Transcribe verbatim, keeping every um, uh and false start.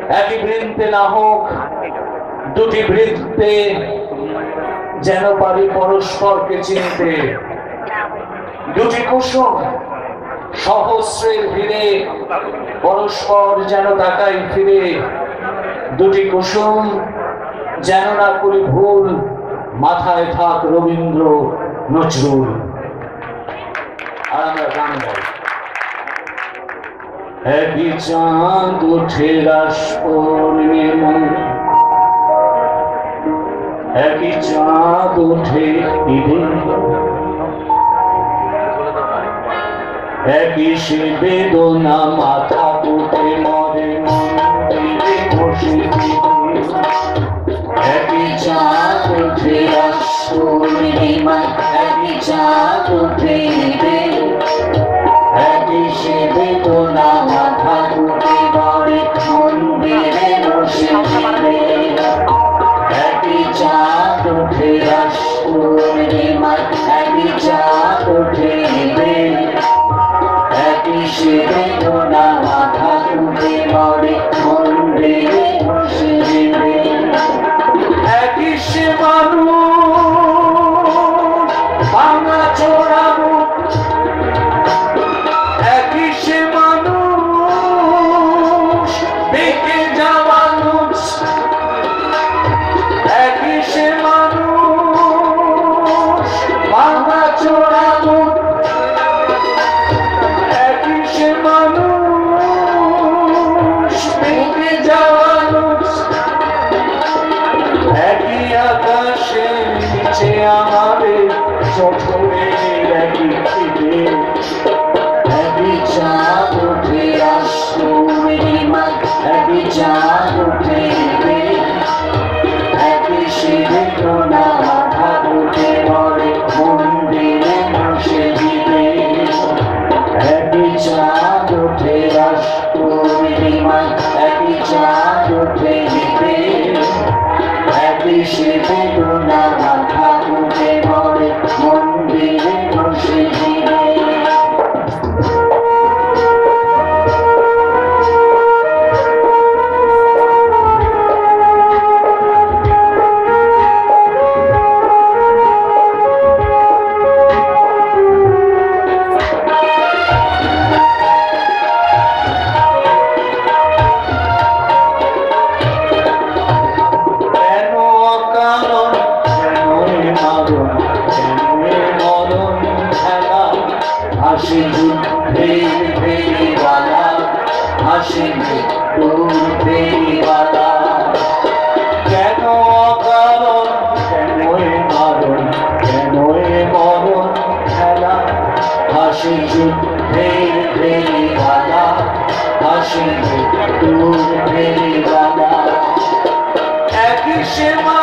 একই বৃন্তে না হোক দুটি বৃত্তে, যেন পারি পরস্পরকে চিনতে। দুটি কুসুম সহস্রের ভিড়ে পরস্পর যেন তাকাই ফিরে। দুটি কুসুম যেন না করি ভুল, মাথায় থাক রবীন্দ্র নজরুল। আর আমরা গান গাই। একই চাঁদ উঠে রাস পূর্ণিমা, একই চাঁদ উঠে ঈদে, একই সে বেদনা মাথা পুঁতে মরে মন্দিরে বসে। একই চাঁদ উঠে রাস পূর্ণিমা, একই চাঁদ উঠে ঈদে, একই সে বেদনা মাথা পুঁতে মরে মন্দিরে বসে। একই চাঁদ উঠে রাস পূর্ণিমা, একই চাঁদ উঠে ঈদে, একই সে বেদনা মাথা পুঁতে মরে মন্দিরে বসে। একই সে মানুষ ভাঙা চোরা বুক, একই সে মানুষ বেঁকে যাওয়া লুচ, একই সে মানুষ ভাঙা চোরা বুক, একই সে মানুষ বেঁকে যাওয়া লুচ। একই আকাশে নিচে আমাদের চোখের একই খিদে। একই চাঁদ উঠে রাস পূর্ণিমা, একই চাঁদ উঠে ঈদে, একই সে বেদনা মাথা পুঁতে মরে মন্দিরে বসে দিবে। একই চাঁদ উঠে রাস পূর্ণিমা, একই চাঁদ উঠে ঈদে, একই সে বেদনা মাথা পুঁতে মরে মন্দিরে বসে দিবে। হাসি যুদ্ধের ফেরিওয়ালা, হাসি মৃত্যুর ফেরিওয়ালা। কেন অকারণ, কেন মারণ, কেন মরণ খেলা। হাসি যুদ্ধের ফেরিওয়ালা, হাসি মৃত্যুর ফেরিওয়ালা। একই সে